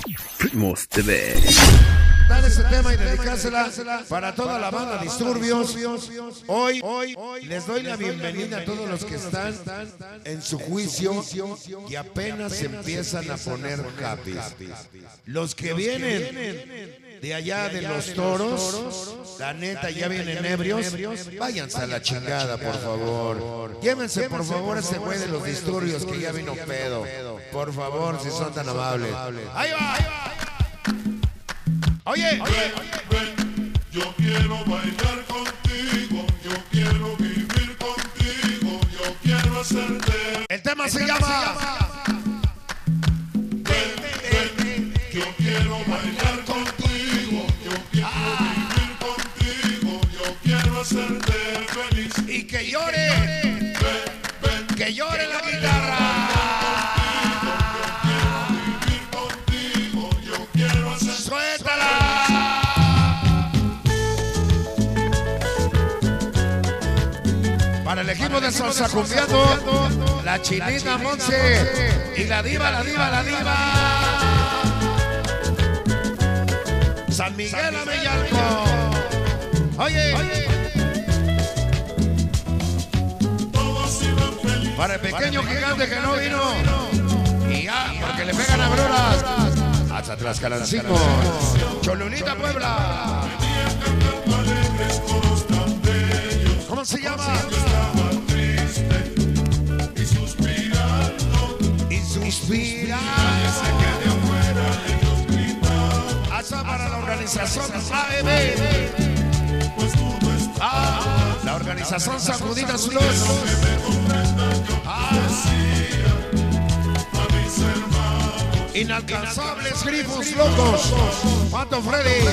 Primos TV. Dar ese tema y dedicársela para toda la banda Disturbios. Hoy les doy la bienvenida a todos los que están en su juicio y apenas se empiezan a poner happy. Los que vienen de allá de los toros, la neta ya vienen ebrios, váyanse a la chingada, por favor. Llévense por favor a ese güey de los Disturbios que ya vino pedo. Por favor, si son tan amables. ¡Ahí va! Oye, ven, yo quiero bailar contigo, yo quiero vivir contigo, yo quiero hacerte. El tema se llama Ven, yo quiero bailar contigo, yo quiero vivir contigo, yo quiero hacerte feliz. Y que llore, que llore la guitarra. Para el equipo de Salsa Cumbiando, la Chinita Monse y la diva. San Miguel Amellalco. Oye. Para el pequeño gigante que no vino. Y ya, porque le pegan a broras. Hasta Tlaxcalancingo. Cholulita, Puebla. ¿Cómo se llama? Suspira. Hasta para la organización AEB. La organización Sacudidas Luz. Inalcanzables grifos locos. Pato Freddy.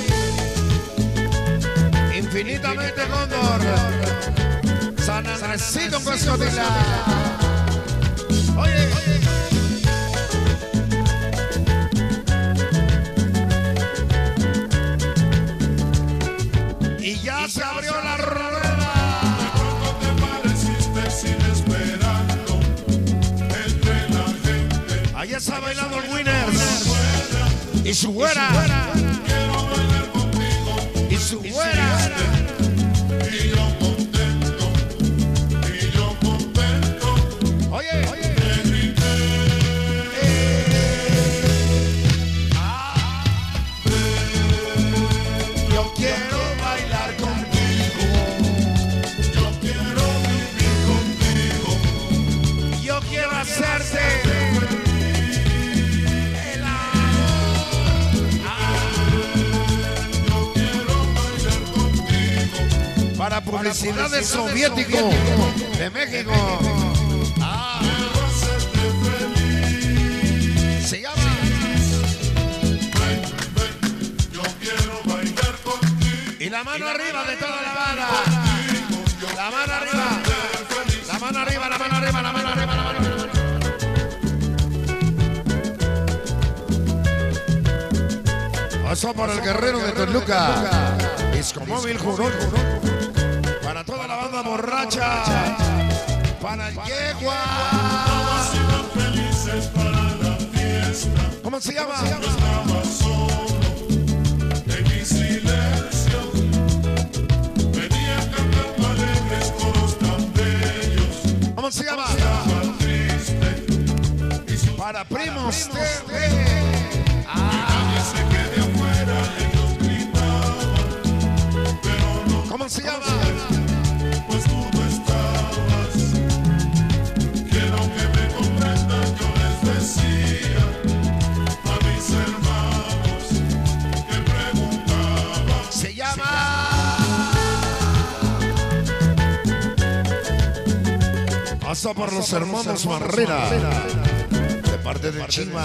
Infinitamente Cóndor. San Andresito Coscotila. Oye. Y ya se abrió la rueda. De pronto te pareciste sin esperarlo entre la gente. Allá está bailando el Winners. Y su güera. Quiero bailar contigo. Y su güera. Y yo contento. Y yo contento. Oye. Te grité. Yo quiero bailar contigo. Yo quiero vivir contigo. Yo quiero hacerte el Yo quiero bailar contigo. para publicidades soviético de México. Quiero hacerte feliz. Se llama. Yo quiero bailar contigo. Y la mano arriba de toda la banda. La mano arriba. La mano arriba, la mano arriba, la mano arriba, la mano arriba. Paso por el guerrero de Toluca. Discomóvil Jurón. Para toda la banda borracha. Para el Yegua. Todos iban felices para la fiesta. ¿Cómo se llama? Estaba solo en mi silencio. Venía cantando alegres coros tan bellos. ¿Cómo se llama? Estaba triste y su Para Primos TV. nadie se quede afuera. Ellos gritaban, pero no. ¿Cómo se llama? Pues tú no estabas. Quiero que me comprendan, yo les decía a mis hermanos que preguntaban. Se llama. Pasa por los hermanos Barrera. De parte de Chiva.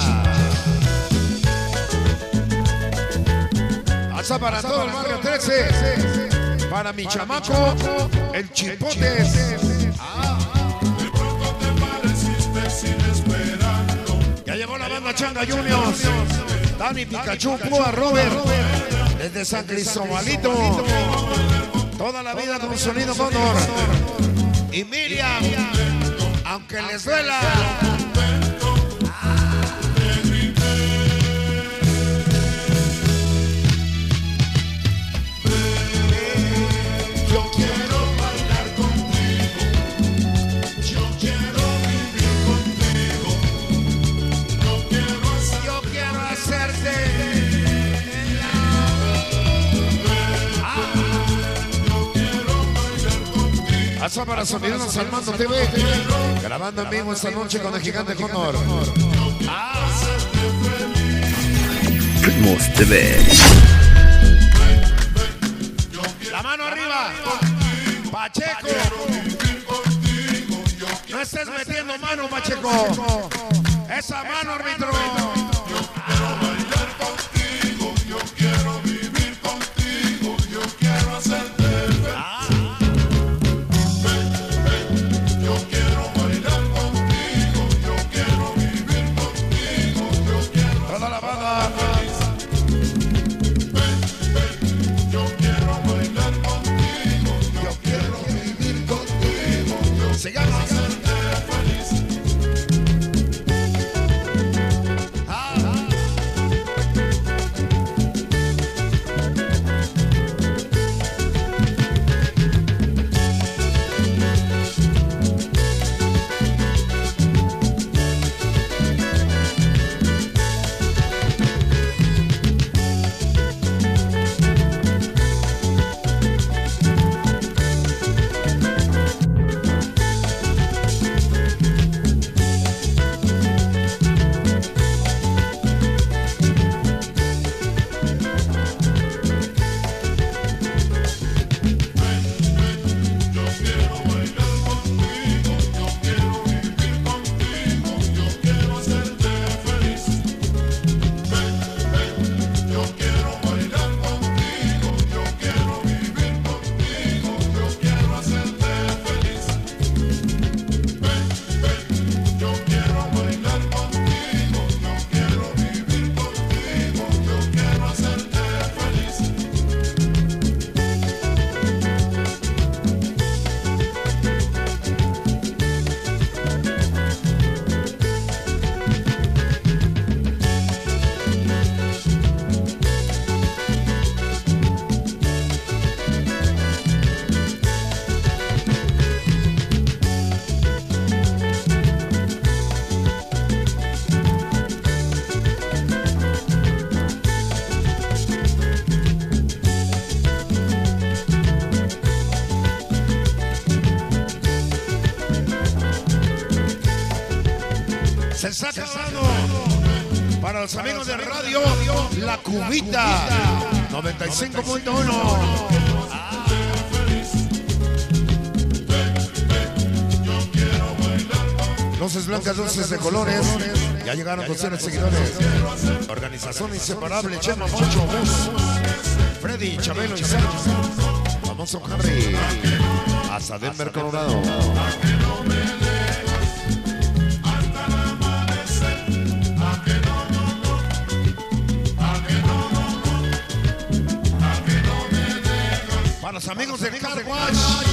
Pasa para todo el barrio 13. Para mi chamaco, el Chipotes. De pronto te pareciste sin esperarlo. Ya llegó la banda Changa Juniors. Dani Pikachu, Púa, Robert. Desde San Cristobalito. Toda la vida con sonido Cóndor. Y Miriam, aunque les duela. Alza para Sonidos Armando TV. Grabando en vivo esta noche con el gigante Honor. Ritmos TV. La mano arriba. Pacheco. No estés metiendo mano, Pacheco. Esa mano, árbitro. Se está acabando. Para los amigos de radio, La Cubita 95.1. Luces blancas, luces de colores. Ya llegaron 200 seguidores. Organización inseparable, Chema Mocho, Bus, Freddy, Chabelo y Sam. Famoso Harry. Hasta Denver, Colorado. Para los amigos del Car Wash.